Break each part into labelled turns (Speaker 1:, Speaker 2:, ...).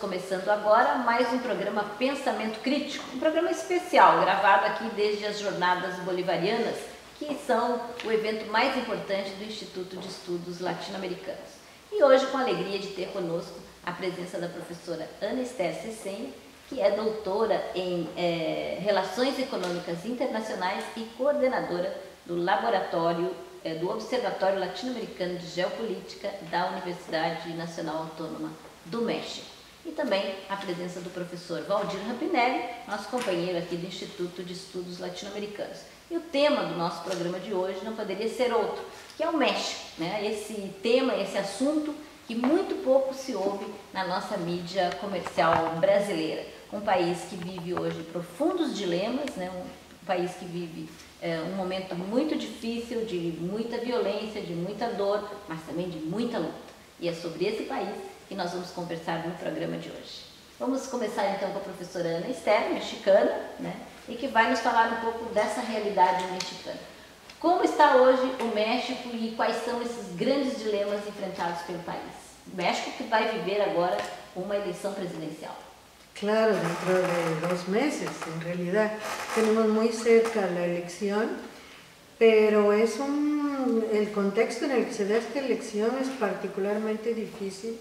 Speaker 1: começando agora mais um programa Pensamento Crítico, um programa especial gravado aqui desde as Jornadas Bolivarianas, que são o evento mais importante do Instituto de Estudos Latino-Americanos. E hoje, com a alegria de ter conosco a presença da professora Ana Esther Cesenha, que é doutora em Relações Econômicas Internacionais e coordenadora do do Observatório Latino-Americano de Geopolítica da Universidade Nacional Autônoma do México. E também a presença do professor Valdir Rampinelli, nosso companheiro aqui do Instituto de Estudos Latino-Americanos. E o tema do nosso programa de hoje não poderia ser outro, que é o México, né? Esse tema, esse assunto que muito pouco se ouve na nossa mídia comercial brasileira. Um país que vive hoje profundos dilemas, né? Um país que vive um momento muito difícil, de muita violência, de muita dor, mas também de muita luta. E é sobre esse país que nós vamos conversar no programa de hoje. Vamos começar então com a professora Ana Esther, mexicana, né? E que vai nos falar um pouco dessa realidade mexicana. Como está hoje o México e quais são esses grandes dilemas enfrentados pelo país? O México que vai viver agora uma eleição presidencial.
Speaker 2: Claro, dentro de 2 meses, en realidad tenemos muy cerca la elección, pero el contexto en el que se da esta elección es particularmente difícil.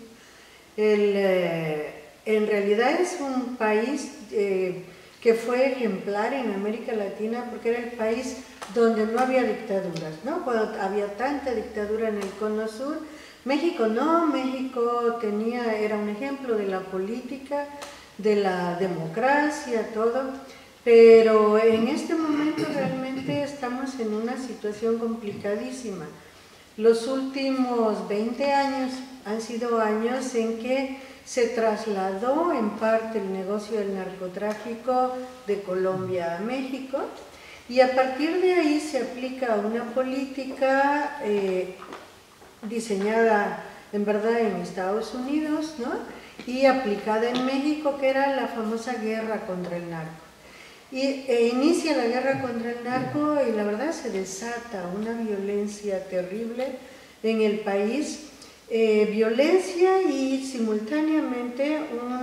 Speaker 2: En realidad es un país que fue ejemplar en América Latina porque era el país donde no había dictaduras, ¿no? Cuando había tanta dictadura en el Cono Sur, México no, México era un ejemplo de la política, de la democracia, todo, pero en este momento realmente estamos en una situación complicadísima. Los últimos 20 años han sido años en que se trasladó en parte el negocio del narcotráfico de Colombia a México y a partir de ahí se aplica una política diseñada en verdad en Estados Unidos, ¿no? Y aplicada en México, que era la famosa guerra contra el narco. Inicia la guerra contra el narco y la verdad se desata una violencia terrible en el país, violencia y simultáneamente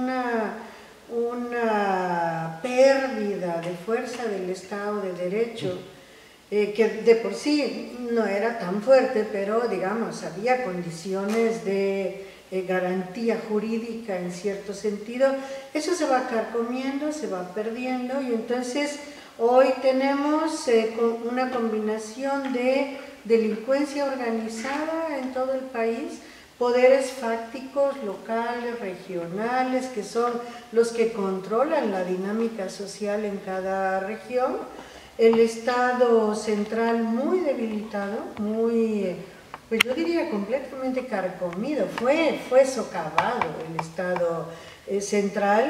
Speaker 2: una pérdida de fuerza del Estado de Derecho, que de por sí no era tan fuerte, pero digamos, había condiciones de garantía jurídica en cierto sentido. Eso se va carcomiendo, se va perdiendo y entonces hoy tenemos una combinación de delincuencia organizada en todo el país, poderes fácticos locales, regionales, que son los que controlan la dinámica social en cada región, el Estado central muy debilitado, pues yo diría completamente carcomido, fue socavado el Estado central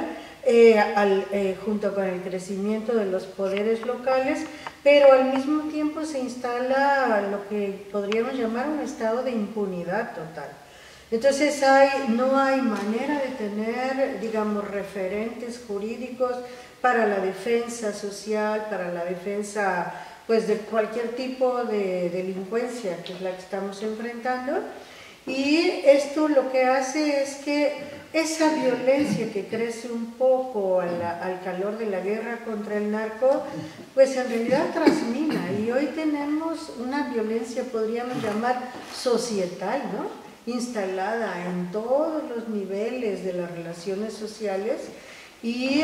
Speaker 2: junto con el crecimiento de los poderes locales, pero al mismo tiempo se instala lo que podríamos llamar un estado de impunidad total. Entonces no hay manera de tener, digamos, referentes jurídicos para la defensa social, para la defensa pues de cualquier tipo de delincuencia que es la que estamos enfrentando, y esto lo que hace es que esa violencia que crece un poco al calor de la guerra contra el narco, pues en realidad trasmina, y hoy tenemos una violencia, podríamos llamar societal, ¿no? Instalada en todos los niveles de las relaciones sociales y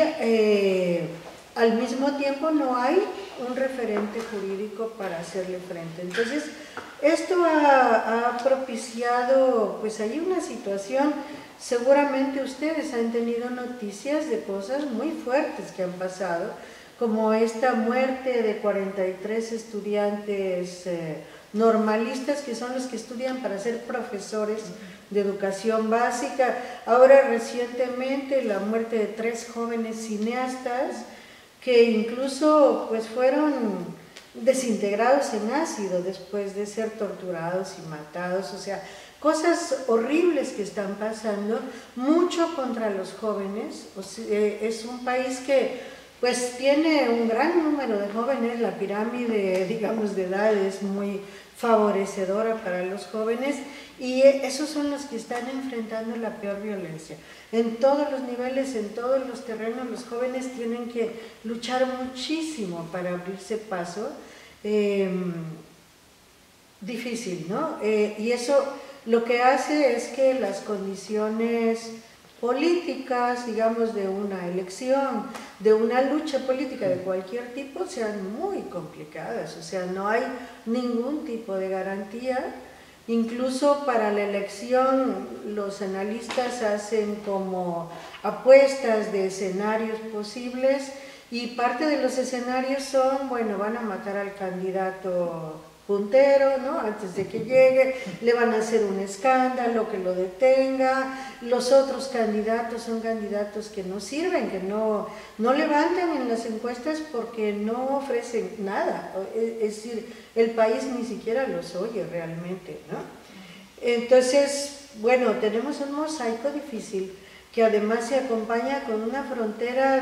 Speaker 2: al mismo tiempo no hay un referente jurídico para hacerle frente. Entonces, esto ha propiciado, pues hay una situación, seguramente ustedes han tenido noticias de cosas muy fuertes que han pasado, como esta muerte de 43 estudiantes normalistas, que son los que estudian para ser profesores de educación básica. Ahora recientemente la muerte de 3 jóvenes cineastas que incluso pues fueron desintegrados en ácido después de ser torturados y matados, o sea, cosas horribles que están pasando, mucho contra los jóvenes. O sea, es un país que pues tiene un gran número de jóvenes, la pirámide, digamos, de edad es muy favorecedora para los jóvenes, y esos son los que están enfrentando la peor violencia. En todos los niveles, en todos los terrenos, los jóvenes tienen que luchar muchísimo para abrirse paso. Difícil, ¿no? Y eso lo que hace es que las condiciones políticas, digamos, de una elección, de una lucha política de cualquier tipo, sean muy complicadas. O sea, no hay ningún tipo de garantía. Incluso para la elección los analistas hacen como apuestas de escenarios posibles, y parte de los escenarios son, bueno, van a matar al candidato puntero, ¿no? Antes de que llegue, le van a hacer un escándalo que lo detenga, los otros candidatos son candidatos que no sirven, que no levantan en las encuestas porque no ofrecen nada, es decir, el país ni siquiera los oye realmente, ¿no? Entonces, bueno, tenemos un mosaico difícil que además se acompaña con una frontera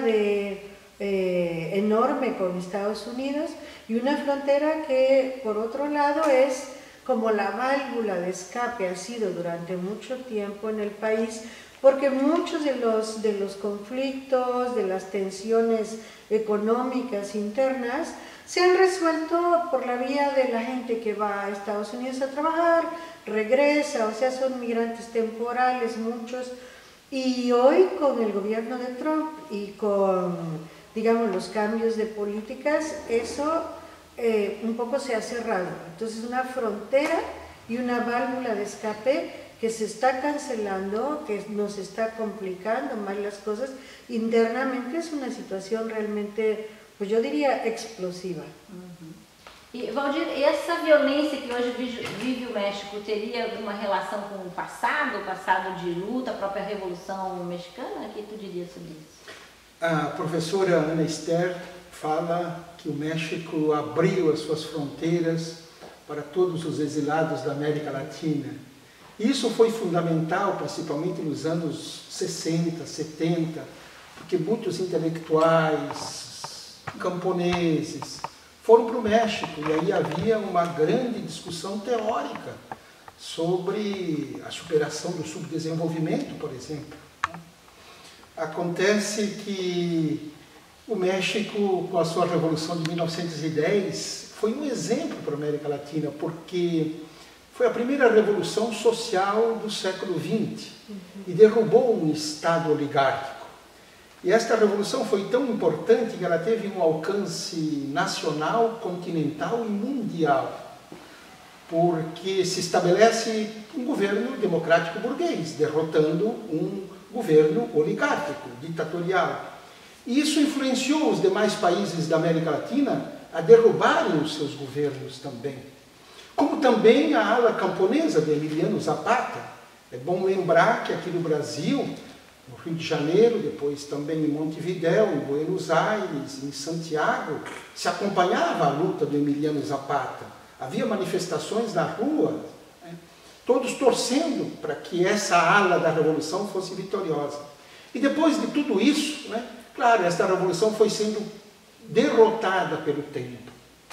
Speaker 2: enorme con Estados Unidos, y una frontera que por otro lado es como la válvula de escape, ha sido durante mucho tiempo en el país, porque muchos de los conflictos, de las tensiones económicas internas se han resuelto por la vía de la gente que va a Estados Unidos a trabajar, regresa, o sea, son migrantes temporales muchos, y hoy con el gobierno de Trump y con, digamos, los cambios de políticas, eso un poco se ha cerrado. Entonces, una frontera y una válvula de escape que se está cancelando, que nos está complicando más las cosas. Internamente es una situación realmente, pues yo diría, explosiva.
Speaker 1: E, Valdir, essa violência que hoje vive o México teria alguma relação com o passado de luta, a própria Revolução Mexicana? O que tu diria sobre isso?
Speaker 3: A professora Ana Esther fala que o México abriu as suas fronteiras para todos os exilados da América Latina. Isso foi fundamental, principalmente nos anos 60, 70, porque muitos intelectuais, camponeses, foram para o México, e aí havia uma grande discussão teórica sobre a superação do subdesenvolvimento, por exemplo. Acontece que o México, com a sua Revolução de 1910, foi um exemplo para a América Latina, porque foi a primeira revolução social do século XX e derrubou um Estado oligárquico. E esta revolução foi tão importante que ela teve um alcance nacional, continental e mundial, porque se estabelece um governo democrático burguês, derrotando um governo oligárquico, ditatorial. E isso influenciou os demais países da América Latina a derrubarem os seus governos também. Como também a ala camponesa de Emiliano Zapata. É bom lembrar que aqui no Brasil, no Rio de Janeiro, depois também em Montevidéu, em Buenos Aires, em Santiago, se acompanhava a luta do Emiliano Zapata. Havia manifestações na rua, né, todos torcendo para que essa ala da Revolução fosse vitoriosa. E depois de tudo isso, né, claro, esta revolução foi sendo derrotada pelo tempo.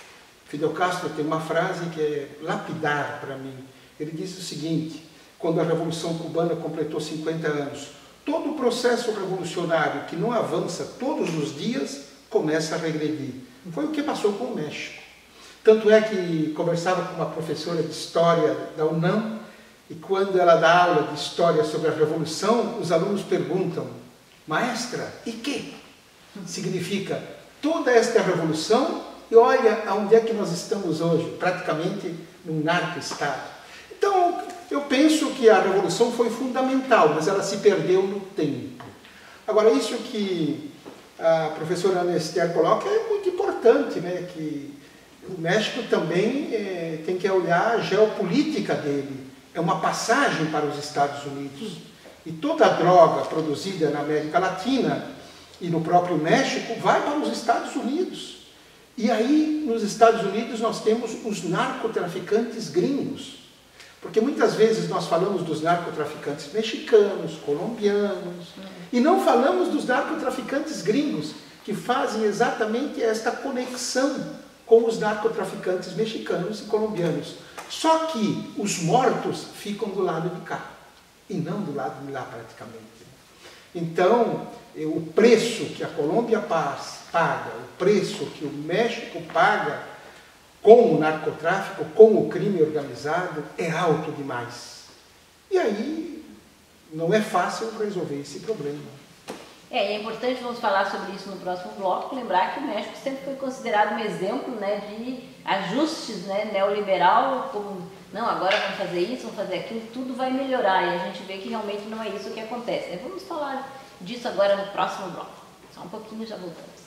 Speaker 3: Fidel Castro tem uma frase que é lapidar para mim. Ele diz o seguinte: quando a Revolução Cubana completou 50 anos, todo o processo revolucionário que não avança todos os dias começa a regredir. Foi o que passou com o México. Tanto é que conversava com uma professora de História da UNAM, e quando ela dá aula de História sobre a Revolução, os alunos perguntam: maestra, e que significa toda esta revolução? E olha aonde é que nós estamos hoje, praticamente num narco-estado. Então, eu penso que a revolução foi fundamental, mas ela se perdeu no tempo. Agora, isso que a professora Ana Esther coloca é muito importante, né? Que o México também tem que olhar a geopolítica dele. É uma passagem para os Estados Unidos. E toda a droga produzida na América Latina e no próprio México vai para os Estados Unidos. E aí, nos Estados Unidos, nós temos os narcotraficantes gringos. Porque muitas vezes nós falamos dos narcotraficantes mexicanos, colombianos, e não falamos dos narcotraficantes gringos, que fazem exatamente esta conexão com os narcotraficantes mexicanos e colombianos. Só que os mortos ficam do lado de cá, e não do lado de lá praticamente. Então, o preço que a Colômbia paga, o preço que o México paga com o narcotráfico, com o crime organizado, é alto demais. E aí não é fácil resolver esse problema.
Speaker 1: É importante, vamos falar sobre isso no próximo bloco, lembrar que o México sempre foi considerado um exemplo, né, de ajustes, né, neoliberal, como, não, agora vamos fazer isso, vamos fazer aquilo, tudo vai melhorar, e a gente vê que realmente não é isso que acontece. Vamos falar disso agora no próximo bloco. Só um pouquinho e já voltamos.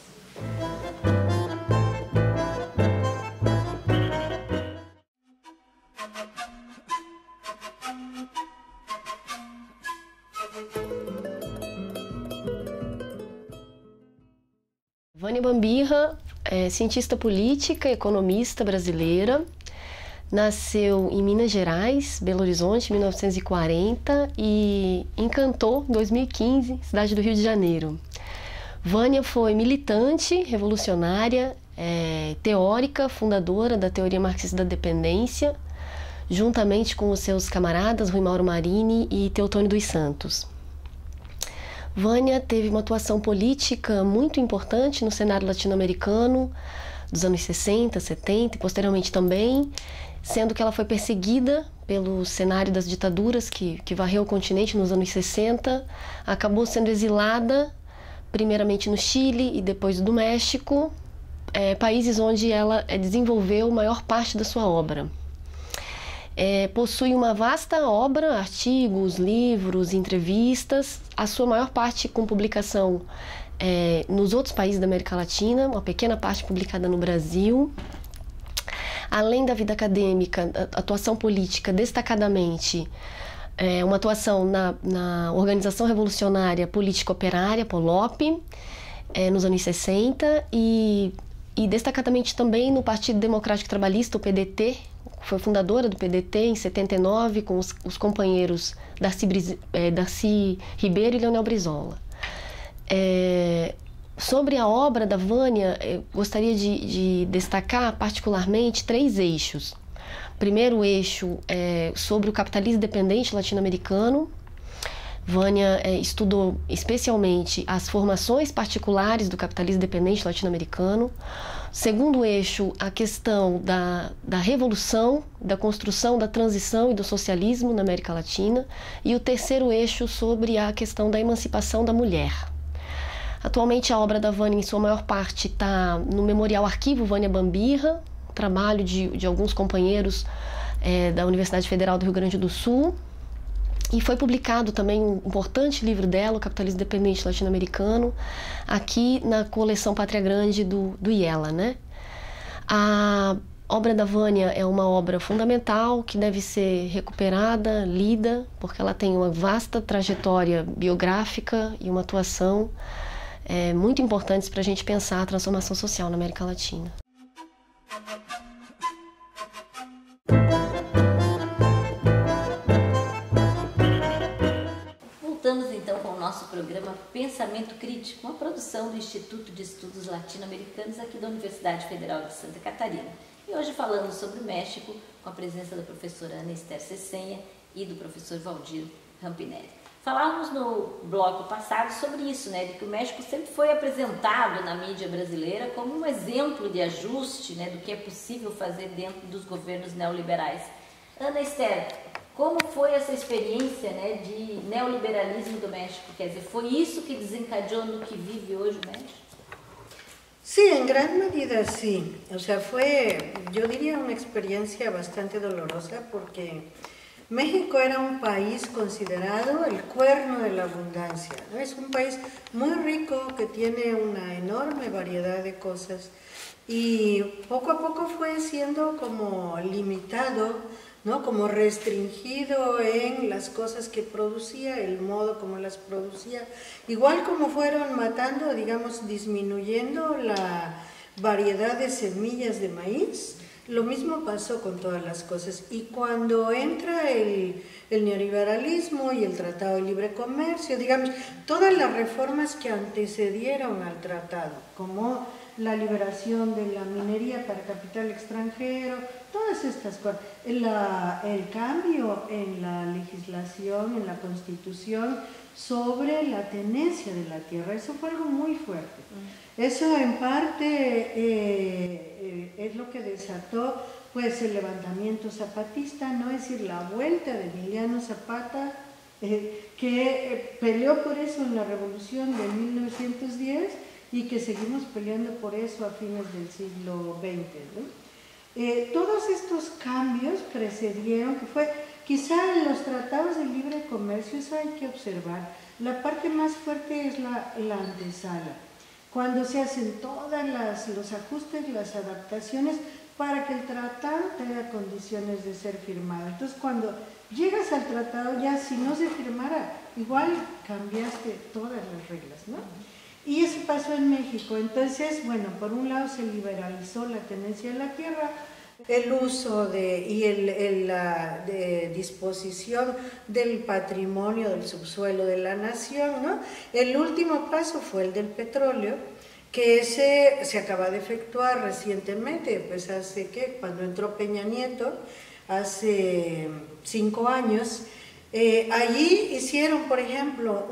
Speaker 4: Vânia Bambirra é cientista política, economista brasileira. Nasceu em Minas Gerais, Belo Horizonte, em 1940 e em Cantô, em 2015, cidade do Rio de Janeiro. Vânia foi militante, revolucionária, teórica, fundadora da teoria marxista da dependência, juntamente com os seus camaradas Rui Mauro Marini e Teotônio dos Santos. Vânia teve uma atuação política muito importante no cenário latino-americano dos anos 60, 70 e posteriormente também, sendo que ela foi perseguida pelo cenário das ditaduras que varreu o continente nos anos 60, acabou sendo exilada, primeiramente no Chile e depois do México, países onde ela desenvolveu a maior parte da sua obra. Possui uma vasta obra, artigos, livros, entrevistas, a sua maior parte com publicação nos outros países da América Latina, uma pequena parte publicada no Brasil. Além da vida acadêmica, atuação política destacadamente, uma atuação na Organização Revolucionária Política Operária, POLOP, nos anos 60 e destacadamente também no Partido Democrático Trabalhista, o PDT, foi fundadora do PDT em 79 com os companheiros Darcy Ribeiro e Leonel Brizola. Sobre a obra da Vânia, eu gostaria de destacar particularmente 3 eixos. Primeiro eixo é sobre o capitalismo dependente latino-americano. Vânia estudou especialmente as formações particulares do capitalismo dependente latino-americano. Segundo eixo, a questão da revolução, da construção, da transição e do socialismo na América Latina. E o terceiro eixo sobre a questão da emancipação da mulher. Atualmente a obra da Vânia, em sua maior parte, está no Memorial Arquivo Vânia Bambirra, trabalho de alguns companheiros da Universidade Federal do Rio Grande do Sul. E foi publicado também um importante livro dela, O Capitalismo Dependente Latino-Americano, aqui na coleção Pátria Grande do IELA, né? A obra da Vânia é uma obra fundamental que deve ser recuperada, lida, porque ela tem uma vasta trajetória biográfica e uma atuação muito importantes para a gente pensar a transformação social na América Latina.
Speaker 1: Voltamos então com o nosso programa Pensamento Crítico, uma produção do Instituto de Estudos Latino-Americanos aqui da Universidade Federal de Santa Catarina. E hoje falando sobre o México, com a presença da professora Ana Esther Cesenha e do professor Valdir Rampinelli. Falávamos no bloco passado sobre isso, né, de que o México sempre foi apresentado na mídia brasileira como um exemplo de ajuste, né, do que é possível fazer dentro dos governos neoliberais. Ana Esther, como foi essa experiência, né, de neoliberalismo do México? Quer dizer, foi isso que desencadeou no que vive hoje o México?
Speaker 2: Sí, en gran medida sí. O sea, fue, yo diría, una experiencia bastante dolorosa porque México era un país considerado el cuerno de la abundancia, ¿no? Es un país muy rico que tiene una enorme variedad de cosas y poco a poco fue siendo como limitado, ¿no? Como restringido en las cosas que producía, el modo como las producía, igual como fueron matando, digamos, disminuyendo la variedad de semillas de maíz, Lo mismo pasó con todas las cosas. Y cuando entra el neoliberalismo y el Tratado de Libre Comercio, digamos, todas las reformas que antecedieron al tratado, como la liberación de la minería para capital extranjero, todas estas cosas, el cambio en la legislación, en la Constitución, sobre la tenencia de la tierra, eso fue algo muy fuerte. Eso en parte es lo que desató pues el levantamiento zapatista, ¿no? Es decir, la vuelta de Emiliano Zapata, que peleó por eso en la revolución de 1910 y que seguimos peleando por eso a fines del siglo XX, ¿no? Todos estos cambios precedieron, que fue quizá en los tratados de libre comercio, eso hay que observar, la parte más fuerte es la antesala, cuando se hacen todos los ajustes, las adaptaciones para que el tratado tenga condiciones de ser firmado. Entonces cuando llegas al tratado ya si no se firmara, igual cambiaste todas las reglas, ¿no? Y eso pasó en México. Entonces, bueno, por un lado se liberalizó la tenencia de la tierra, el uso y la disposición del patrimonio del subsuelo de la nación, ¿no? El último paso fue el del petróleo, que ese se acaba de efectuar recientemente, pues hace que cuando entró Peña Nieto, hace 5 años, allí hicieron, por ejemplo,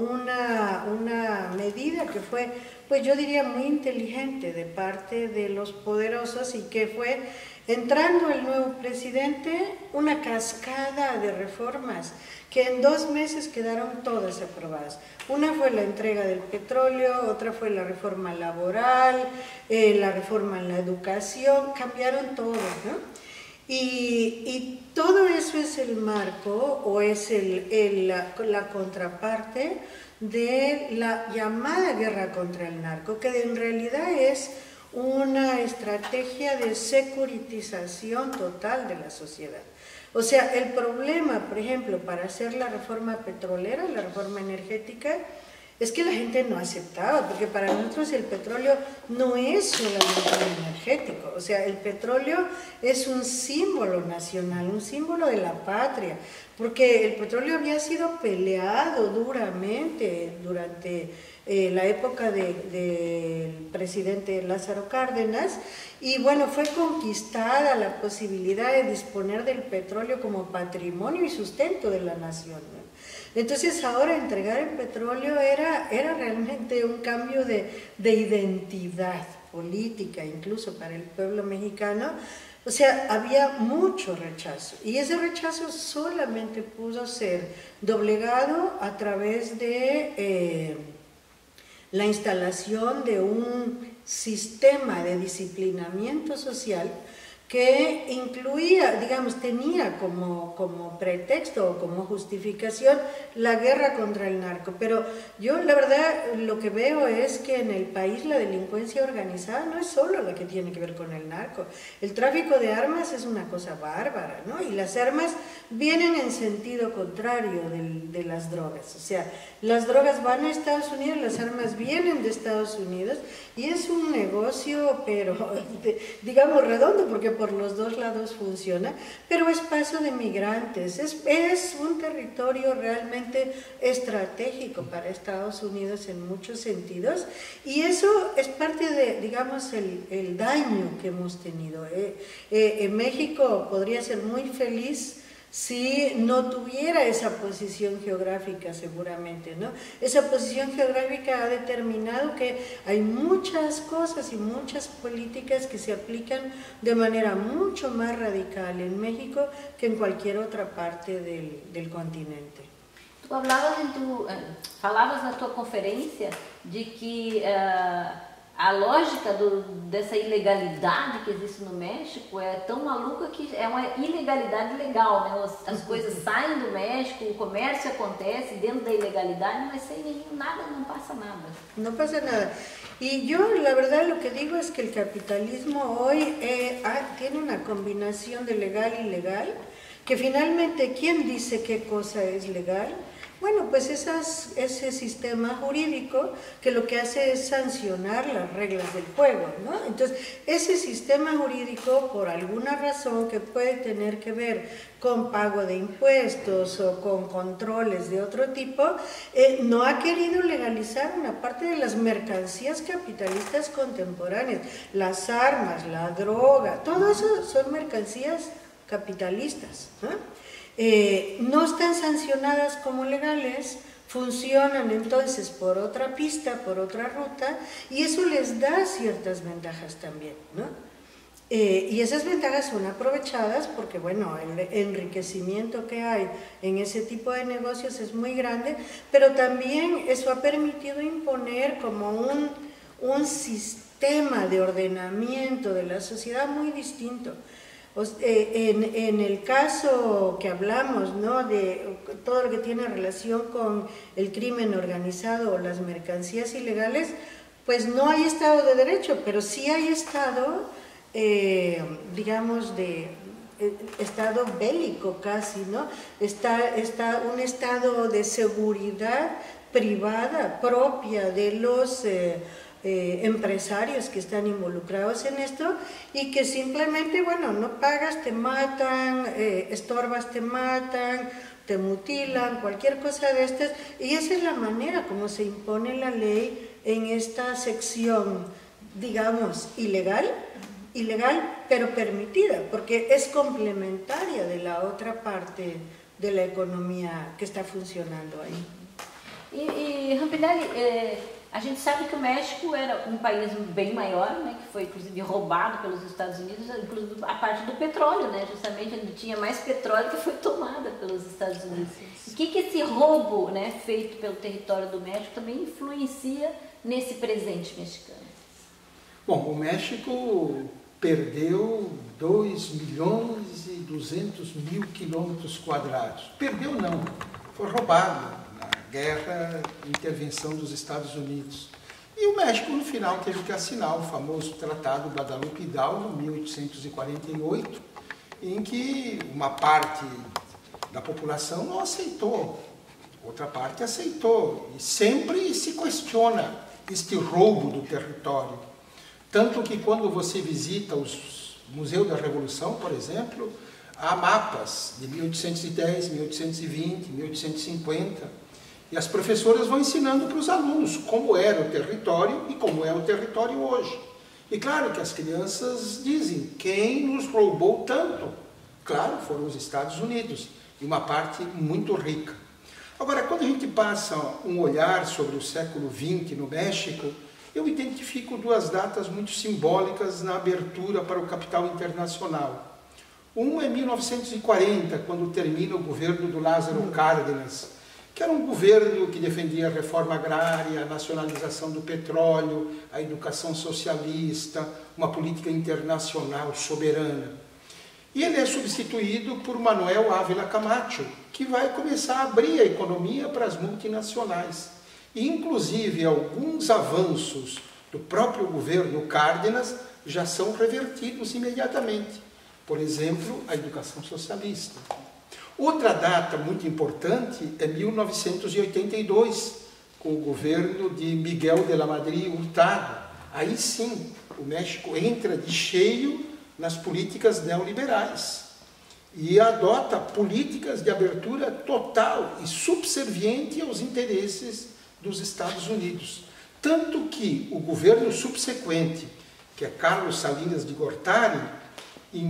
Speaker 2: una medida que fue, pues yo diría muy inteligente de parte de los poderosos y que fue, entrando el nuevo presidente, una cascada de reformas que en 2 meses quedaron todas aprobadas. Una fue la entrega del petróleo, otra fue la reforma laboral, la reforma en la educación, cambiaron todo, ¿no? Y todo eso es el marco o es la contraparte de la llamada guerra contra el narco, que en realidad es una estrategia de securitización total de la sociedad. O sea, el problema, por ejemplo, para hacer la reforma petrolera, la reforma energética, es que la gente no aceptaba, porque para nosotros el petróleo no es solamente energético, o sea, el petróleo es un símbolo nacional, un símbolo de la patria, porque el petróleo había sido peleado duramente durante la época del presidente Lázaro Cárdenas, y bueno, fue conquistada la posibilidad de disponer del petróleo como patrimonio y sustento de la nación, ¿no? Entonces ahora entregar el petróleo era realmente un cambio de identidad política, incluso para el pueblo mexicano. O sea, había mucho rechazo y ese rechazo solamente pudo ser doblegado a través de la instalación de un sistema de disciplinamiento social que incluía, digamos, tenía como pretexto o como justificación la guerra contra el narco. Pero yo la verdad lo que veo es que en el país la delincuencia organizada no es solo la que tiene que ver con el narco. El tráfico de armas es una cosa bárbara, ¿no? Y las armas vienen en sentido contrario de las drogas. O sea, las drogas van a Estados Unidos, las armas vienen de Estados Unidos y es un negocio, pero digamos redondo, porque por los dos lados funciona, pero es paso de migrantes, es un territorio realmente estratégico para Estados Unidos en muchos sentidos, y eso es parte de, digamos, el daño que hemos tenido. México podría ser muy feliz si no tuviera esa posición geográfica, seguramente, ¿no? Esa posición geográfica ha determinado que hay muchas cosas y muchas políticas que se aplican de manera mucho más radical en México que en cualquier otra parte del continente.
Speaker 1: Tu falavas na tua conferência de que a lógica dessa ilegalidade que existe no México é tão maluca que é uma ilegalidade legal, né? As coisas saem do México, o comércio acontece dentro da ilegalidade, mas sem nada, não pasa nada.
Speaker 2: No pasa nada. Y yo la verdad lo que digo es que el capitalismo hoy tiene una combinación de legal y ilegal, que finalmente, ¿quién dice qué cosa es legal? Bueno, pues ese sistema jurídico que lo que hace es sancionar las reglas del juego, ¿no? Entonces, ese sistema jurídico, por alguna razón que puede tener que ver con pago de impuestos o con controles de otro tipo, no ha querido legalizar una parte de las mercancías capitalistas contemporáneas, las armas, la droga, todo eso son mercancías capitalistas, ¿no? No están sancionadas como legales, funcionan entonces por otra pista, por otra ruta, y eso les da ciertas ventajas también, ¿no? Y esas ventajas son aprovechadas porque, bueno, el enriquecimiento que hay en ese tipo de negocios es muy grande, pero también eso ha permitido imponer como un sistema de ordenamiento de la sociedad muy distinto. En el caso que hablamos, ¿no?, de todo lo que tiene relación con el crimen organizado o las mercancías ilegales, pues no hay Estado de Derecho, pero sí hay Estado, digamos, de Estado bélico casi, ¿no? Está un estado de seguridad privada propia de los empresarios que están involucrados en esto y que simplemente, bueno, no pagas, te matan, estorbas, te matan, te mutilan, cualquier cosa de estas, y esa es la manera como se impone la ley en esta sección, digamos, ilegal, pero permitida, porque es complementaria de la otra parte de la economia que está funcionando ahí.
Speaker 1: E Rampinelli, a gente sabe que o México era um país bem maior, né, que foi inclusive roubado pelos Estados Unidos, inclusive a parte do petróleo, né, justamente onde tinha mais petróleo que foi tomada pelos Estados Unidos. O que esse roubo, né, feito pelo território do México também influencia nesse presente mexicano?
Speaker 3: Bom, o México perdeu 2.200.000 quilômetros quadrados. Perdeu não, foi roubado na guerra e intervenção dos Estados Unidos. E o México, no final, teve que assinar o famoso Tratado Guadalupe Hidalgo, 1848, em que uma parte da população não aceitou, outra parte aceitou, e sempre se questiona este roubo do território. Tanto que quando você visita os Museu da Revolução, por exemplo, há mapas de 1810, 1820, 1850, e as professoras vão ensinando para os alunos como era o território e como é o território hoje. E claro que as crianças dizem, quem nos roubou tanto? Claro, foram os Estados Unidos, e uma parte muito rica. Agora, quando a gente passa um olhar sobre o século XX no México, eu identifico duas datas muito simbólicas na abertura para o capital internacional. Um é 1940, quando termina o governo do Lázaro Cárdenas, que era um governo que defendia a reforma agrária, a nacionalização do petróleo, a educação socialista, uma política internacional soberana. E ele é substituído por Manuel Ávila Camacho, que vai começar a abrir a economia para as multinacionais. E, inclusive, alguns avanços do próprio governo Cárdenas já são revertidos imediatamente. Por exemplo, a educação socialista. Outra data muito importante é 1982, com o governo de Miguel de la Madrid Hurtado. Aí sim, o México entra de cheio nas políticas neoliberais e adota políticas de abertura total e subserviente aos interesses dos Estados Unidos. Tanto que o governo subsequente, que é Carlos Salinas de Gortari, em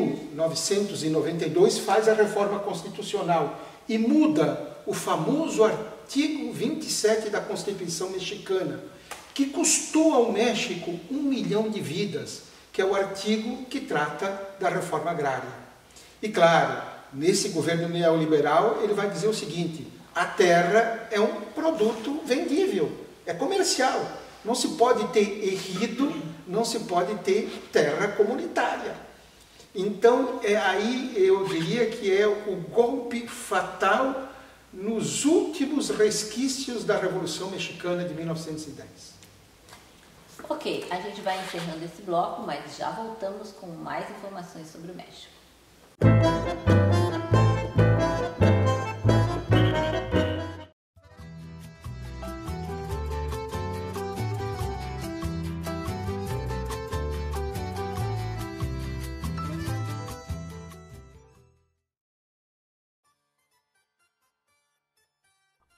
Speaker 3: 1992 faz a reforma constitucional e muda o famoso artigo 27 da Constituição mexicana, que custou ao México 1 milhão de vidas, que é o artigo que trata da reforma agrária. E claro, nesse governo neoliberal, ele vai dizer o seguinte: a terra é um produto vendível, é comercial. Não se pode ter ejido, não se pode ter terra comunitária. Então, aí eu diria que é o golpe fatal nos últimos resquícios da Revolução Mexicana de 1910.
Speaker 1: Ok, a gente vai encerrando esse bloco, mas já voltamos com mais informações sobre o México.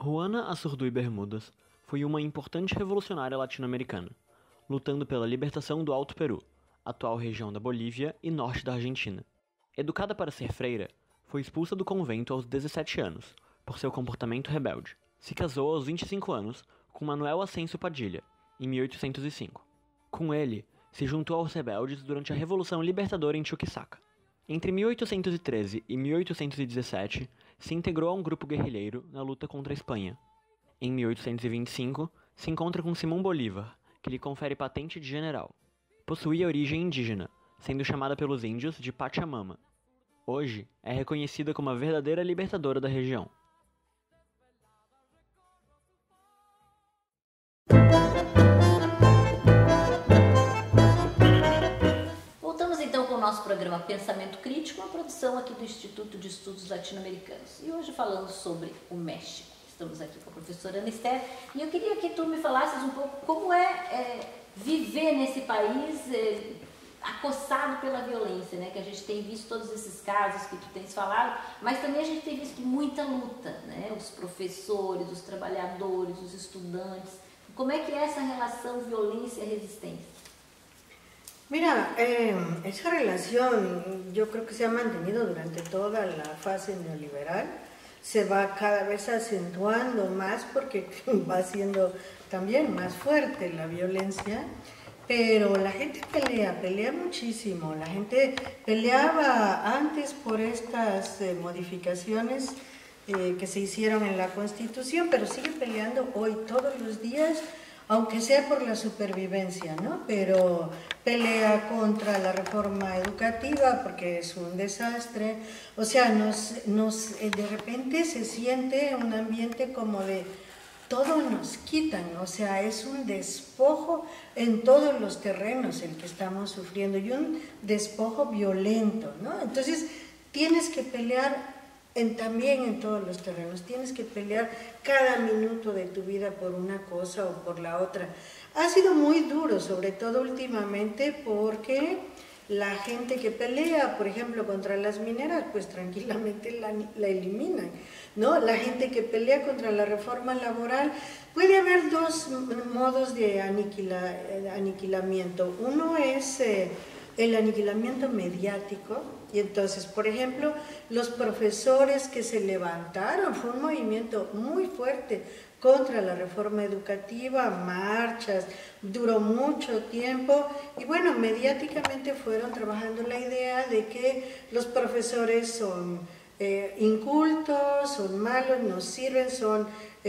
Speaker 5: Juana Azurduy Bermudas foi uma importante revolucionária latino-americana, lutando pela libertação do Alto Peru, atual região da Bolívia e norte da Argentina. Educada para ser freira, foi expulsa do convento aos 17 anos, por seu comportamento rebelde. Se casou aos 25 anos com Manuel Ascencio Padilha, em 1805. Com ele, se juntou aos rebeldes durante a Revolução Libertadora em Chuquisaca. Entre 1813 e 1817, se integrou a um grupo guerrilheiro na luta contra a Espanha. Em 1825, se encontra com Simão Bolívar, que lhe confere patente de general. Possuía origem indígena, sendo chamada pelos índios de Pachamama. Hoje, é reconhecida como a verdadeira libertadora da região.
Speaker 1: Voltamos então com o nosso programa Pensamento Crítico, uma produção aqui do Instituto de Estudos Latino-Americanos. E hoje falando sobre o México. Estamos aqui com a professora Ana Esther e eu queria que tu me falasses um pouco como é viver nesse país acossado pela violência, né? Que a gente tem visto todos esses casos que tu tens falado, mas também a gente tem visto muita luta, né? Os professores, os trabalhadores, os estudantes. Como é que é essa relação violência-resistência?
Speaker 2: Mira, esa relación yo creo que se ha mantenido durante toda la fase neoliberal, se va cada vez acentuando más porque va siendo también más fuerte la violencia, pero la gente pelea muchísimo, la gente peleaba antes por estas modificaciones que se hicieron en la Constitución, pero sigue peleando hoy todos los días, aunque sea por la supervivencia, ¿no? Pero pelea contra la reforma educativa porque es un desastre. O sea, de repente se siente un ambiente como de todo nos quitan, o sea, es un despojo en todos los terrenos el que estamos sufriendo y un despojo violento, ¿no? Entonces tienes que pelear también en todos los terrenos, tienes que pelear cada minuto de tu vida por una cosa o por la otra. Ha sido muy duro, sobre todo últimamente, porque la gente que pelea, por ejemplo, contra las mineras, pues tranquilamente la eliminan, ¿no? La gente que pelea contra la reforma laboral, puede haber dos modos de aniquilamiento. Uno es el aniquilamiento mediático, y entonces, por ejemplo, los profesores que se levantaron, fue un movimiento muy fuerte contra la reforma educativa, marchas, duró mucho tiempo, y bueno, mediáticamente fueron trabajando la idea de que los profesores son incultos, son malos, no sirven, son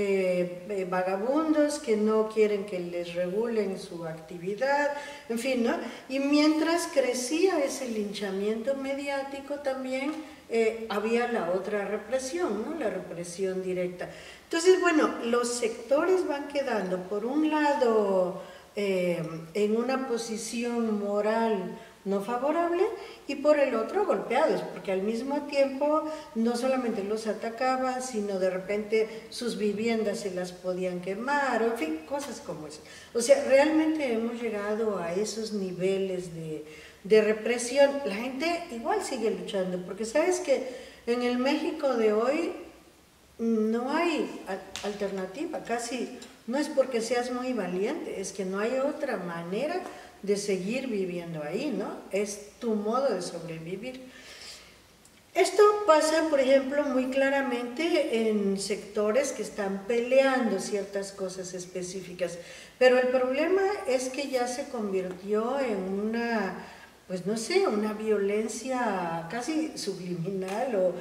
Speaker 2: vagabundos que no quieren que les regulen su actividad, en fin, ¿no? Y mientras crecía ese linchamiento mediático también había la otra represión, ¿no? La represión directa. Entonces, bueno, los sectores van quedando, por un lado, en una posición moral no favorable, y por el otro golpeados, porque al mismo tiempo no solamente los atacaban, sino de repente sus viviendas se las podían quemar, en fin, cosas como eso. O sea, realmente hemos llegado a esos niveles de represión. La gente igual sigue luchando, porque sabes que en el México de hoy no hay alternativa, casi no es porque seas muy valiente, es que no hay otra manera de seguir viviendo ahí, ¿no? Es tu modo de sobrevivir. Esto pasa, por ejemplo, muy claramente en sectores que están peleando ciertas cosas específicas, pero el problema es que ya se convirtió en una, pues no sé, una violencia casi subliminal o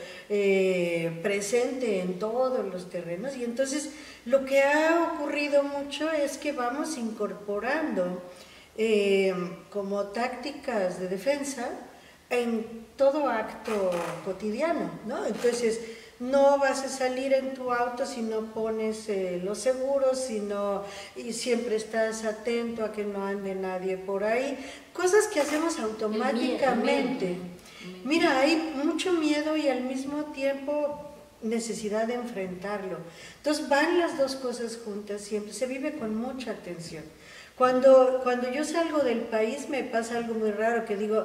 Speaker 2: presente en todos los terrenos, y entonces lo que ha ocurrido mucho es que vamos incorporando como tácticas de defensa en todo acto cotidiano, ¿no? Entonces, no vas a salir en tu auto si no pones los seguros, y siempre estás atento a que no ande nadie por ahí. Cosas que hacemos automáticamente. Mira, hay mucho miedo y al mismo tiempo necesidad de enfrentarlo. Entonces, van las dos cosas juntas siempre, se vive con mucha tensión. Cuando yo salgo del país me pasa algo muy raro, que digo,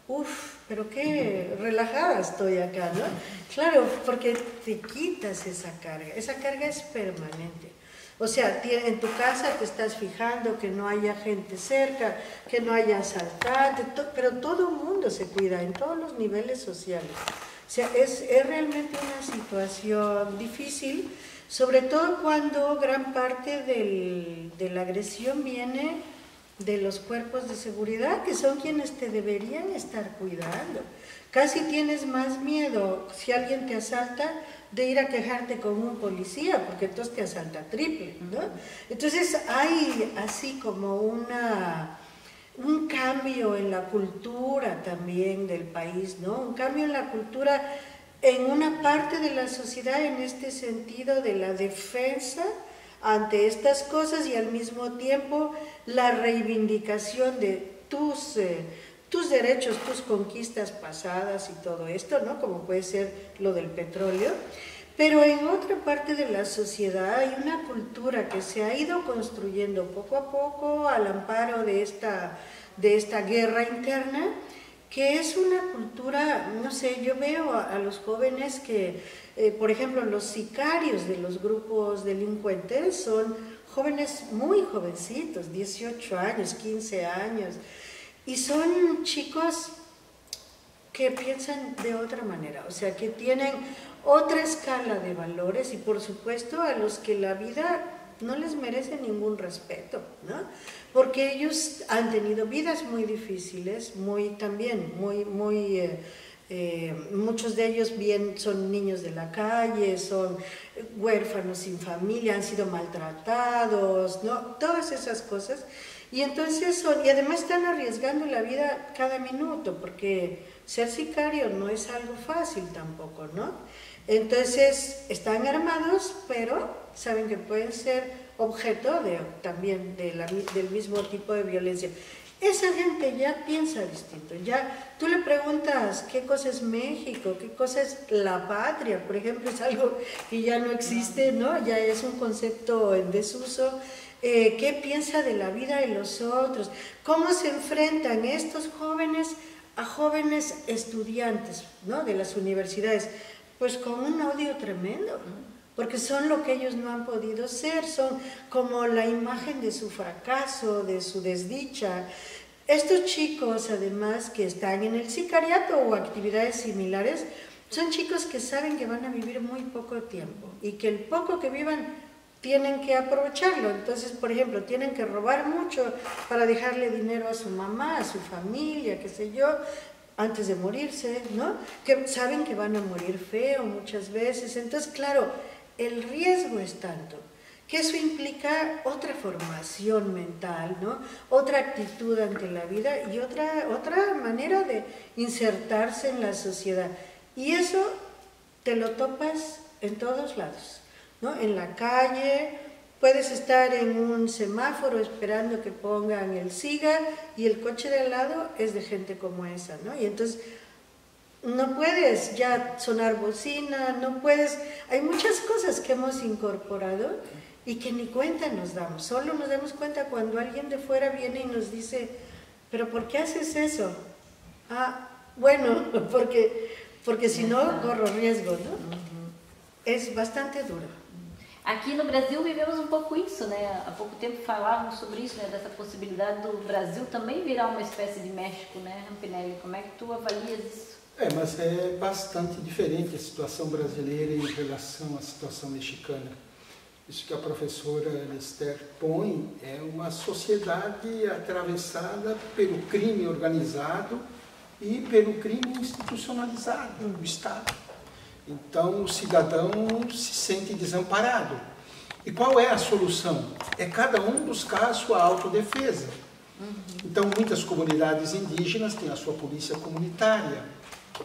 Speaker 2: uf, pero qué relajada estoy acá, ¿no? Claro, porque te quitas esa carga es permanente. O sea, en tu casa te estás fijando que no haya gente cerca, que no haya asaltantes, pero todo el mundo se cuida en todos los niveles sociales. O sea, es realmente una situación difícil, sobre todo cuando gran parte de la agresión viene de los cuerpos de seguridad, que son quienes te deberían estar cuidando. Casi tienes más miedo si alguien te asalta de ir a quejarte con un policía, porque entonces te asalta triple, ¿no? Entonces hay así como un cambio en la cultura también del país, ¿no? Un cambio en la cultura en una parte de la sociedad en este sentido de la defensa ante estas cosas y al mismo tiempo la reivindicación de tus derechos, tus conquistas pasadas y todo esto, ¿no? Como puede ser lo del petróleo. Pero en otra parte de la sociedad hay una cultura que se ha ido construyendo poco a poco al amparo de esta guerra interna, que es una cultura, no sé, yo veo a los jóvenes que, por ejemplo, los sicarios de los grupos delincuentes son jóvenes muy jovencitos, 18 años, 15 años, y son chicos que piensan de otra manera, o sea, que tienen otra escala de valores y por supuesto a los que la vida no les merece ningún respeto, ¿no? Porque ellos han tenido vidas muy difíciles, muchos de ellos bien son niños de la calle, son huérfanos sin familia, han sido maltratados, ¿no? Todas esas cosas. Y entonces y además están arriesgando la vida cada minuto, porque ser sicario no es algo fácil tampoco, ¿no? Entonces están armados, pero saben que pueden ser objeto también del mismo tipo de violencia. Esa gente ya piensa distinto, ya tú le preguntas qué cosa es México, qué cosa es la patria, por ejemplo, es algo que ya no existe, ¿no? Ya es un concepto en desuso. ¿Qué piensa de la vida de los otros? ¿Cómo se enfrentan estos jóvenes a jóvenes estudiantes, ¿no? De las universidades? Pues con un odio tremendo, porque son lo que ellos no han podido ser, son como la imagen de su fracaso, de su desdicha. Estos chicos, además, que están en el sicariato o actividades similares, son chicos que saben que van a vivir muy poco tiempo y que el poco que vivan tienen que aprovecharlo. Entonces, por ejemplo, tienen que robar mucho para dejarle dinero a su mamá, a su familia, qué sé yo, antes de morirse, ¿no? Que saben que van a morir feo muchas veces. Entonces, claro, el riesgo es tanto que eso implica otra formación mental, ¿no? Otra actitud ante la vida y otra manera de insertarse en la sociedad. Y eso te lo topas en todos lados, ¿no? En la calle, puedes estar en un semáforo esperando que pongan el siga y el coche de al lado es de gente como esa, ¿no? Y entonces no puedes ya sonar bocina, no puedes... Hay muchas cosas que hemos incorporado y que ni cuenta nos damos. Solo nos damos cuenta cuando alguien de fuera viene y nos dice, ¿pero por qué haces eso? Ah, bueno, porque si no corro riesgo, ¿no? Es bastante duro.
Speaker 1: Aqui no Brasil vivemos um pouco isso, né? Há pouco tempo falávamos sobre isso, né? Dessa possibilidade do Brasil também virar uma espécie de México, né, Rampinelli? Como é que tu avalias isso?
Speaker 3: Mas é bastante diferente a situação brasileira em relação à situação mexicana. Isso que a professora Esther põe é uma sociedade atravessada pelo crime organizado e pelo crime institucionalizado do Estado. Então, o cidadão se sente desamparado. E qual é a solução? É cada um buscar a sua autodefesa. Então, muitas comunidades indígenas têm a sua polícia comunitária, que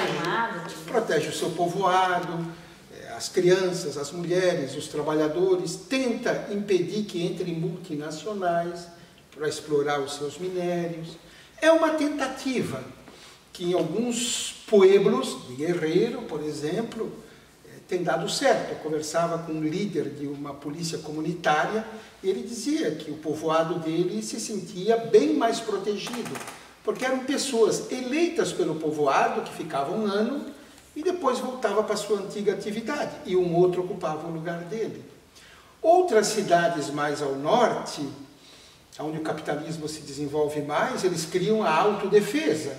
Speaker 3: protege o seu povoado, as crianças, as mulheres, os trabalhadores, tenta impedir que entrem multinacionais para explorar os seus minérios. É uma tentativa que em alguns pueblos de Guerreiro, por exemplo, tem dado certo. Eu conversava com um líder de uma polícia comunitária e ele dizia que o povoado dele se sentia bem mais protegido, porque eram pessoas eleitas pelo povoado, que ficavam um ano, e depois voltava para a sua antiga atividade, e um outro ocupava o lugar dele. Outras cidades mais ao norte, onde o capitalismo se desenvolve mais, eles criam a autodefesa,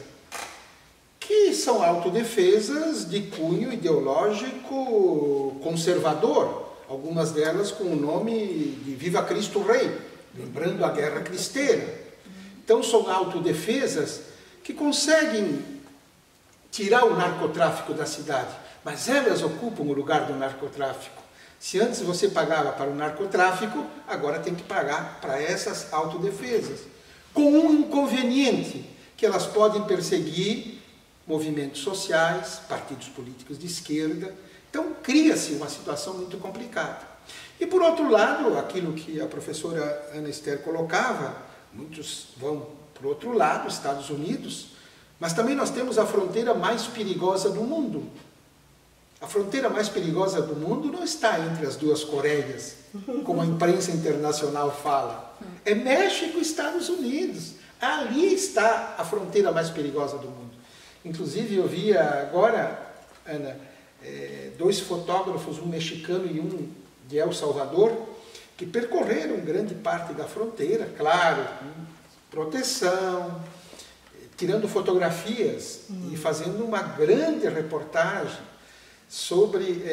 Speaker 3: que são autodefesas de cunho ideológico conservador, algumas delas com o nome de Viva Cristo Rei, lembrando a Guerra Cristeira. Então são autodefesas que conseguem tirar o narcotráfico da cidade, mas elas ocupam o lugar do narcotráfico. Se antes você pagava para o narcotráfico, agora tem que pagar para essas autodefesas. Com um inconveniente, que elas podem perseguir movimentos sociais, partidos políticos de esquerda. Então cria-se uma situação muito complicada. E por outro lado, aquilo que a professora Ana Esther colocava, muitos vão para o outro lado, Estados Unidos, mas também nós temos a fronteira mais perigosa do mundo. A fronteira mais perigosa do mundo não está entre as duas Coreias, como a imprensa internacional fala. É México e Estados Unidos. Ali está a fronteira mais perigosa do mundo. Inclusive, eu vi agora, Ana, dois fotógrafos, um mexicano e um de El Salvador, que percorreram grande parte da fronteira, claro, com proteção, tirando fotografias e fazendo uma grande reportagem sobre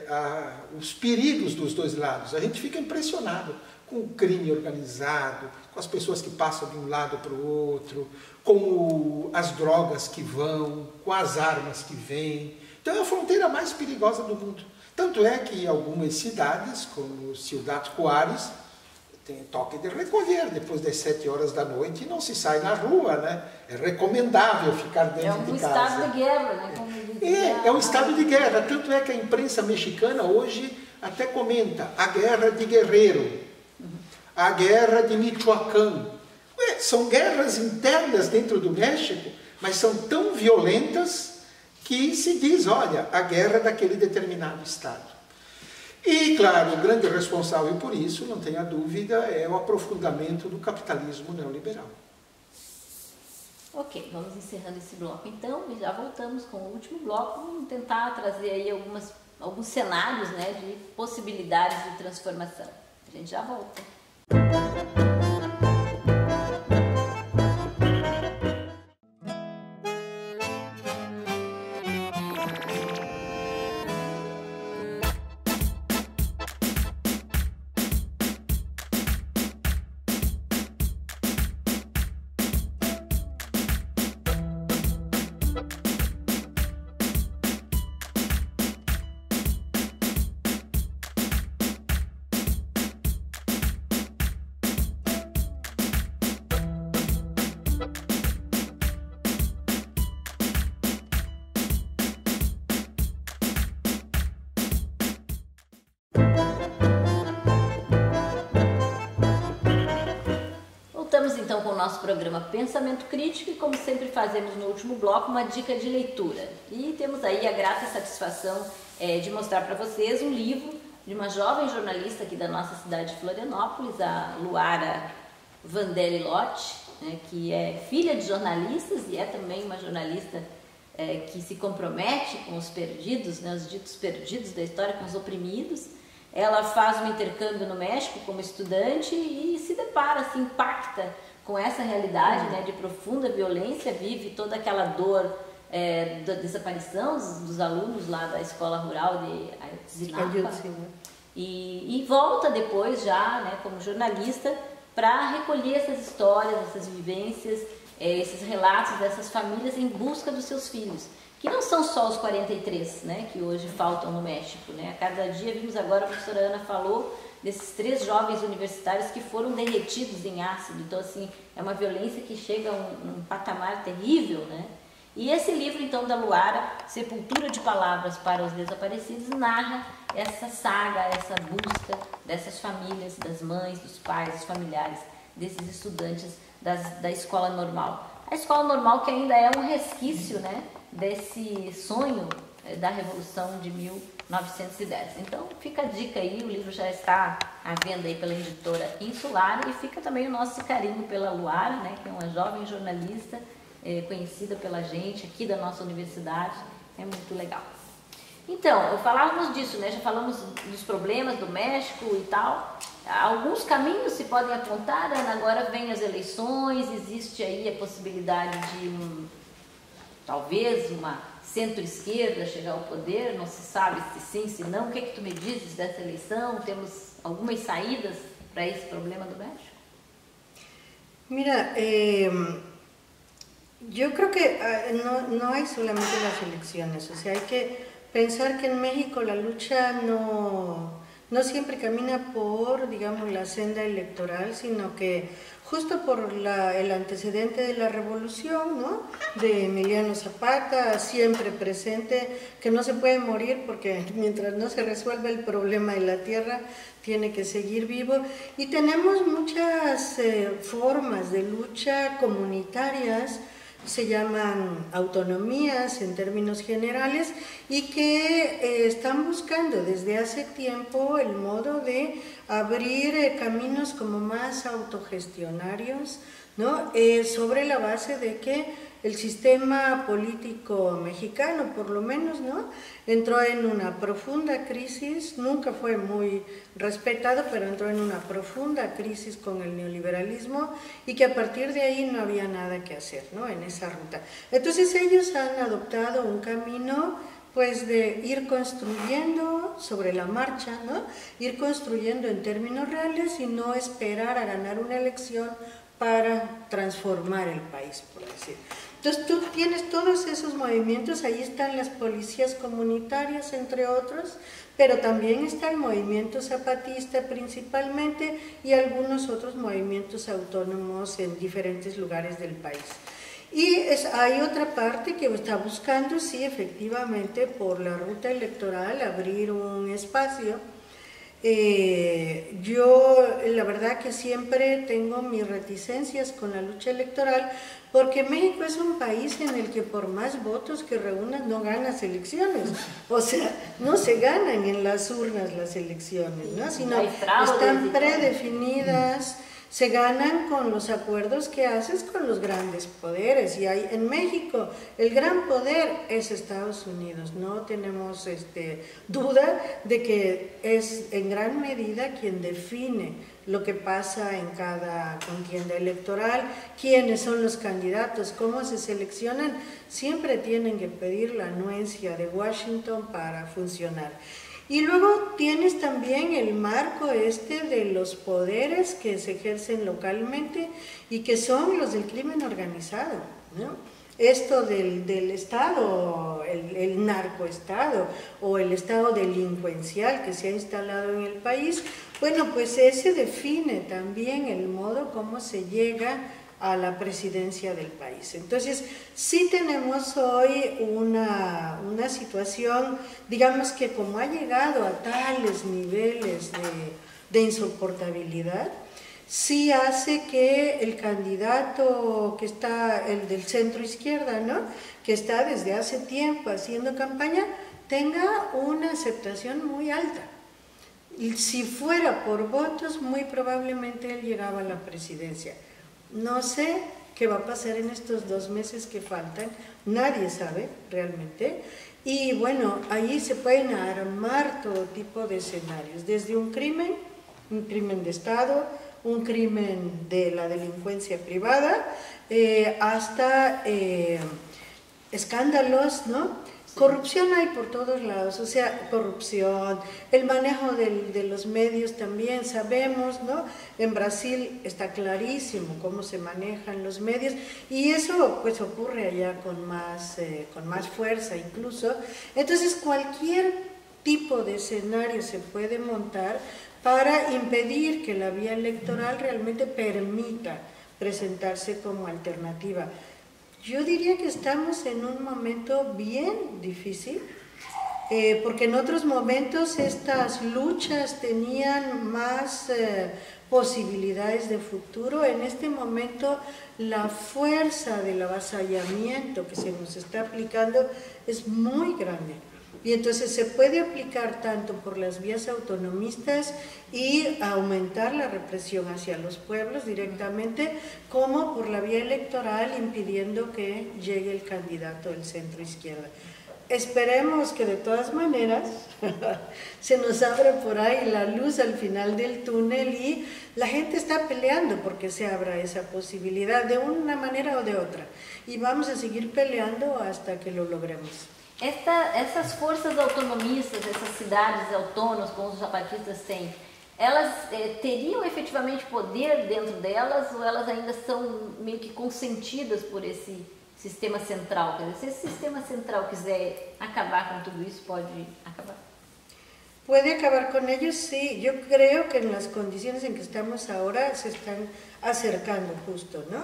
Speaker 3: os perigos dos dois lados. A gente fica impressionado com o crime organizado, com as pessoas que passam de um lado para o outro, com as drogas que vão, com as armas que vêm. Então é a fronteira mais perigosa do mundo. Tanto é que algumas cidades, como Ciudad Juárez, tem toque de recolher depois das 7 horas da noite e não se sai na rua, né? É recomendável ficar dentro de casa.
Speaker 1: É um estado de guerra, né?
Speaker 3: É um estado de guerra. Tanto é que a imprensa mexicana hoje até comenta a guerra de Guerrero, a guerra de Michoacán. São guerras internas dentro do México, mas são tão violentas que se diz, olha, a guerra daquele determinado estado. E, claro, o grande responsável por isso, não tenha dúvida, é o aprofundamento do capitalismo neoliberal.
Speaker 1: Ok, vamos encerrando esse bloco então e já voltamos com o último bloco. Vamos tentar trazer aí alguns cenários, né, de possibilidades de transformação. A gente já volta. Voltamos então com o nosso programa Pensamento Crítico e, como sempre fazemos no último bloco, uma dica de leitura. E temos aí a grata satisfação de mostrar para vocês um livro de uma jovem jornalista aqui da nossa cidade de Florianópolis, a Luara Vandelli Lotti, né, que é filha de jornalistas e é também uma jornalista que se compromete com os perdidos, né, os ditos perdidos da história, com os oprimidos. Ela faz um intercâmbio no México como estudante e se depara, se impacta com essa realidade, né, de profunda violência, vive toda aquela dor da desaparição dos alunos lá da escola rural de Ayotzinapa e volta depois já, né, como jornalista para recolher essas histórias, essas vivências, esses relatos dessas famílias em busca dos seus filhos. Que não são só os 43, né, que hoje faltam no México, né? A cada dia, vimos agora, a professora Ana falou desses 3 jovens universitários que foram derretidos em ácido. Então, assim, é uma violência que chega a um patamar terrível, né? E esse livro, então, da Luara, Sepultura de Palavras para os Desaparecidos, narra essa saga, essa busca dessas famílias, das mães, dos pais, dos familiares, desses estudantes da escola normal. A escola normal que ainda é um resquício, né, desse sonho da Revolução de 1910. Então fica a dica aí, o livro já está à venda aí pela editora Insular e fica também o nosso carinho pela Luara, né, que é uma jovem jornalista conhecida pela gente aqui da nossa universidade, é muito legal. Então, falávamos disso, né? Já falamos dos problemas do México e tal. Alguns caminhos se podem apontar, Ana, agora vem as eleições, existe aí a possibilidade de talvez uma centro-esquerda chegar ao poder, não se sabe se sim, se não. O que é que tu me dizes dessa eleição? Temos algumas saídas para esse problema do México?
Speaker 2: Mira, yo creo que no hay solamente las elecciones, o sea, hay que pensar que en México la lucha no siempre camina por, digamos, la senda electoral, sino que justo por el antecedente de la revolución, ¿no?, de Emiliano Zapata, siempre presente, que no se puede morir porque mientras no se resuelva el problema de la tierra, tiene que seguir vivo. Y tenemos muchas formas de lucha comunitarias, se llaman autonomías en términos generales, y que están buscando desde hace tiempo el modo de abrir caminos como más autogestionarios, ¿no?, sobre la base de que el sistema político mexicano, por lo menos, ¿no?, entró en una profunda crisis, nunca fue muy respetado, pero entró en una profunda crisis con el neoliberalismo, y que a partir de ahí no había nada que hacer, ¿no?, en esa ruta. Entonces ellos han adoptado un camino, pues, de ir construyendo sobre la marcha, ¿no?, ir construyendo en términos reales y no esperar a ganar una elección para transformar el país, por decir. Entonces tú tienes todos esos movimientos, ahí están las policías comunitarias, entre otros, pero también está el movimiento zapatista principalmente y algunos otros movimientos autónomos en diferentes lugares del país. Y hay otra parte que está buscando, sí, efectivamente, por la ruta electoral, abrir un espacio. Yo la verdad que siempre tengo mis reticencias con la lucha electoral, porque México es un país en el que por más votos que reúnas no ganas elecciones, o sea, no se ganan en las urnas las elecciones, ¿no?, sino están predefinidas, se ganan con los acuerdos que haces con los grandes poderes, y hay, en México el gran poder es Estados Unidos, no tenemos duda de que es en gran medida quien define lo que pasa en cada contienda electoral, quiénes son los candidatos, cómo se seleccionan, siempre tienen que pedir la anuencia de Washington para funcionar. Y luego tienes también el marco de los poderes que se ejercen localmente y que son los del crimen organizado, ¿no? Esto del Estado, el narcoestado o el Estado delincuencial que se ha instalado en el país, bueno, pues ese define también el modo como se llega a la presidencia del país. Entonces, sí tenemos hoy una situación, digamos que como ha llegado a tales niveles de insoportabilidad, sí hace que el candidato que está, el del centro izquierda, ¿no?, que está desde hace tiempo haciendo campaña, tenga una aceptación muy alta. Y si fuera por votos, muy probablemente él llegaba a la presidencia. No sé qué va a pasar en estos 2 meses que faltan, nadie sabe realmente, y bueno, ahí se pueden armar todo tipo de escenarios, desde un crimen de Estado, un crimen de la delincuencia privada, hasta escándalos, ¿no? Corrupción hay por todos lados, o sea, corrupción, el manejo de los medios también, sabemos, ¿no? En Brasil está clarísimo cómo se manejan los medios, y eso pues ocurre allá con más fuerza incluso. Entonces cualquier tipo de escenario se puede montar para impedir que la vía electoral realmente permita presentarse como alternativa. Yo diría que estamos en un momento bien difícil, porque en otros momentos estas luchas tenían más posibilidades de futuro. En este momento la fuerza del avasallamiento que se nos está aplicando es muy grande. Y entonces se puede aplicar tanto por las vías autonomistas y aumentar la represión hacia los pueblos directamente, como por la vía electoral impidiendo que llegue el candidato del centro izquierda. Esperemos que de todas maneras se nos abra por ahí la luz al final del túnel y la gente está peleando porque se abra esa posibilidad de una manera o de otra. Y vamos a seguir peleando hasta que lo logremos.
Speaker 1: Essas forças autonomistas, essas cidades autônomas, como os zapatistas têm, elas teriam efetivamente poder dentro delas ou elas ainda são meio que consentidas por esse sistema central? Quer dizer, se esse sistema central quiser acabar com tudo isso, pode acabar?
Speaker 2: Puede acabar con ellos, sí. Yo creo que en las condiciones en que estamos ahora se están acercando justo, ¿no?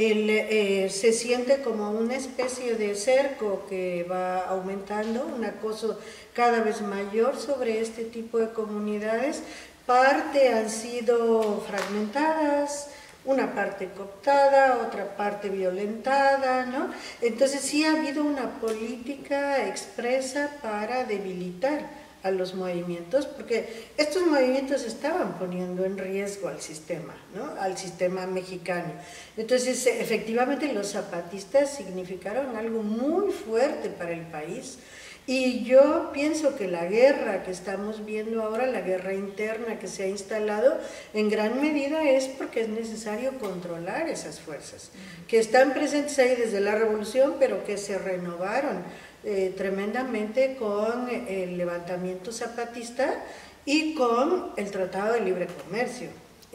Speaker 2: Se siente como una especie de cerco que va aumentando, un acoso cada vez mayor sobre este tipo de comunidades. Parte han sido fragmentadas, una parte cooptada, otra parte violentada, ¿no? Entonces sí ha habido una política expresa para debilitar a los movimientos, porque estos movimientos estaban poniendo en riesgo al sistema, ¿no? Al sistema mexicano. Entonces, efectivamente, los zapatistas significaron algo muy fuerte para el país. Y yo pienso que la guerra que estamos viendo ahora, la guerra interna que se ha instalado, en gran medida es porque es necesario controlar esas fuerzas, que están presentes ahí desde la revolución, pero que se renovaron tremendamente con el levantamiento zapatista y con el Tratado de Libre Comercio.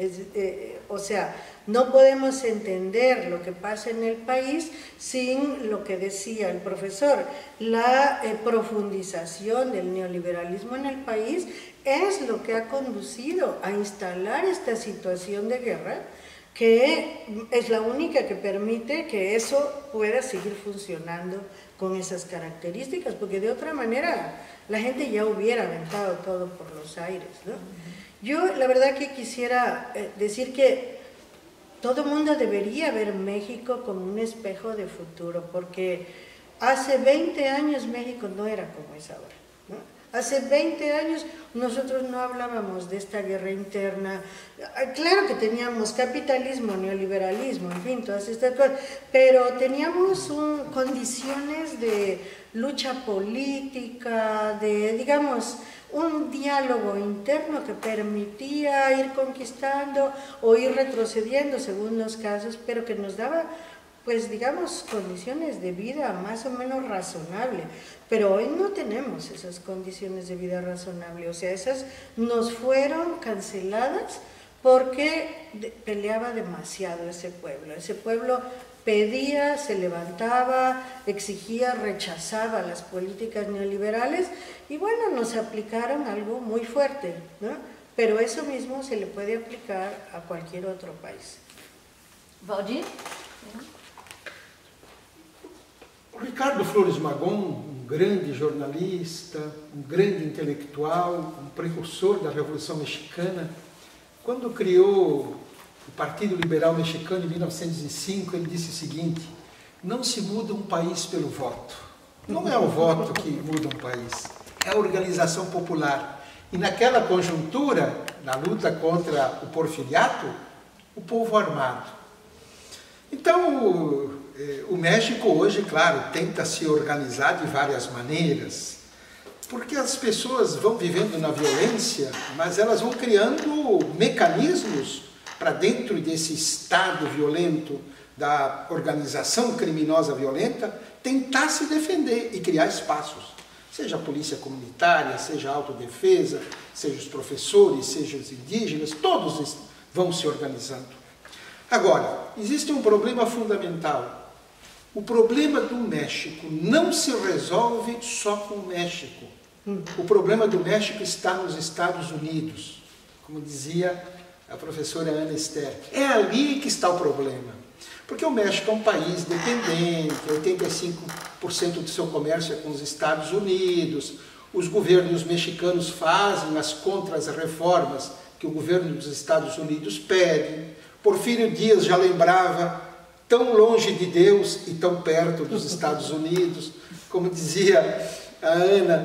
Speaker 2: O sea, no podemos entender lo que pasa en el país sin lo que decía el profesor, la profundización del neoliberalismo en el país es lo que ha conducido a instalar esta situación de guerra, que es la única que permite que eso pueda seguir funcionando con esas características, porque de otra manera la gente ya hubiera aventado todo por los aires, ¿no? Yo la verdad que quisiera decir que todo el mundo debería ver México como un espejo de futuro, porque hace 20 años México no era como es ahora, ¿no? Hace 20 años nosotros no hablábamos de esta guerra interna. Claro que teníamos capitalismo, neoliberalismo, en fin, todas estas cosas, pero teníamos condiciones de lucha política, de, digamos, un diálogo interno que permitía ir conquistando o ir retrocediendo según los casos, pero que nos daba, pues digamos, condiciones de vida más o menos razonable. Pero hoy no tenemos esas condiciones de vida razonable, o sea, esas nos fueron canceladas porque peleaba demasiado ese pueblo pedía, se levantaba, exigía, rechazaba las políticas neoliberales y bueno, nos aplicaron algo muy fuerte, ¿no? Pero eso mismo se le puede aplicar a cualquier otro país.
Speaker 1: Valdir?
Speaker 3: Ricardo Flores Magón, grande jornalista, grande intelectual, precursor da Revolução Mexicana, quando criou o Partido Liberal Mexicano em 1905, ele disse o seguinte: não se muda um país pelo voto. Não é o voto que muda um país, é a organização popular. E naquela conjuntura, na luta contra o porfiriato, o povo armado. Então, o México hoje, claro, tenta se organizar de várias maneiras, porque as pessoas vão vivendo na violência, mas elas vão criando mecanismos para dentro desse estado violento, da organização criminosa violenta, tentar se defender e criar espaços. Seja a polícia comunitária, seja a autodefesa, seja os professores, seja os indígenas, todos vão se organizando. Agora, existe um problema fundamental. O problema do México não se resolve só com o México. O problema do México está nos Estados Unidos, como dizia a professora Ana Esther. É ali que está o problema. Porque o México é um país dependente, 85% do seu comércio é com os Estados Unidos, os governos mexicanos fazem as contras-reformas que o governo dos Estados Unidos pede. Porfírio Dias já lembrava, tão longe de Deus e tão perto dos Estados Unidos, como dizia a Ana,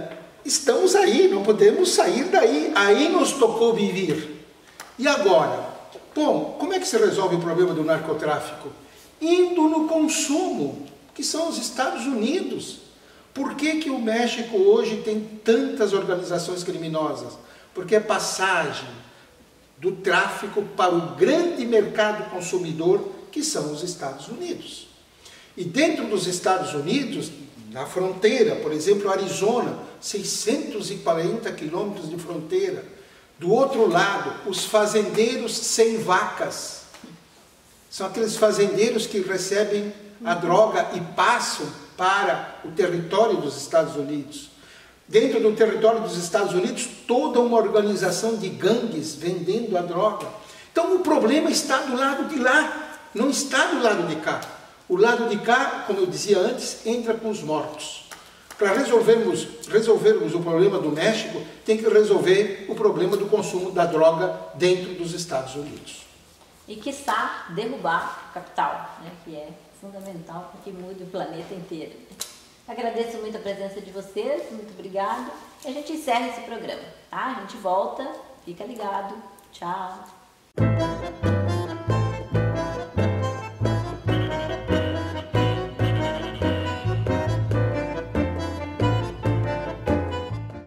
Speaker 3: estamos aí, não podemos sair daí. Aí nos tocou viver. E agora? Bom, como é que se resolve o problema do narcotráfico? Indo no consumo, que são os Estados Unidos. Por que o México hoje tem tantas organizações criminosas? Porque é passagem do tráfico para o grande mercado consumidor, que são os Estados Unidos. E dentro dos Estados Unidos, na fronteira, por exemplo, Arizona, 640 quilômetros de fronteira. Do outro lado, os fazendeiros sem vacas. São aqueles fazendeiros que recebem a droga e passam para o território dos Estados Unidos. Dentro do território dos Estados Unidos, toda uma organização de gangues vendendo a droga. Então o problema está do lado de lá, não está do lado de cá. O lado de cá, como eu dizia antes, entra com os mortos. Para resolvermos o problema do México, tem que resolver o problema do consumo da droga dentro dos Estados Unidos.
Speaker 1: E quiçá derrubar o capital, né, que é fundamental para que mude o planeta inteiro. Agradeço muito a presença de vocês, muito obrigado. E a gente encerra esse programa, tá? A gente volta, fica ligado. Tchau.